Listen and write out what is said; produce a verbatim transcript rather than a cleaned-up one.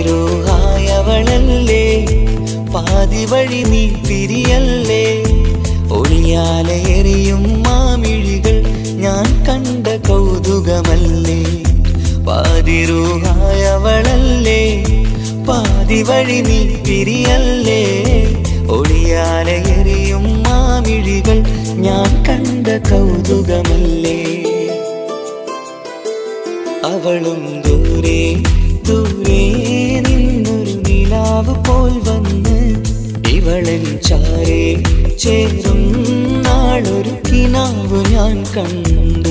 പാതിരൂഹായവളല്ലേ പാതി വഴി നീ പിരിയല്ലേ ഒളിയാലെ എറിയും മാമിഴികൾ ഞാൻ കണ്ട കൗതുകമല്ലേ പാതിരൂഹായവളല്ലേ പാതി വഴി നീ പിരിയല്ലേ ഒളിയാലെ എറിയും മാമിഴികൾ ഞാൻ കണ്ട കൗതുകമല്ലേ അവളും ദൂരെ ദൂരെ നിന്നൊരു നിലാവ് പോൽ വന്ന് ഇവളൻ ചാരേ ചേരും നാളൊരു കിനാവ് ഞാൻ കണ്ട